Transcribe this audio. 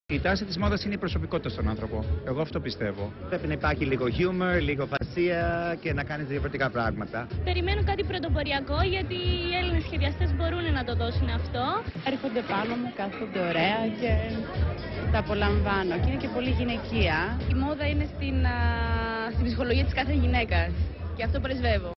Η τάση της μόδας είναι η προσωπικότητα στον άνθρωπο. Εγώ αυτό πιστεύω. Πρέπει να υπάρχει λίγο χιούμορ, λίγο φασία και να κάνεις διαφορετικά πράγματα. Περιμένω κάτι πρωτοποριακό γιατί οι Έλληνες σχεδιαστές μπορούν να το δώσουν αυτό. Έρχονται πάνω μου, κάθονται ωραία και τα απολαμβάνω. Και είναι και πολύ γυναικεία. Η μόδα είναι στην ψυχολογία της κάθε γυναίκας και αυτό πρεσβεύω.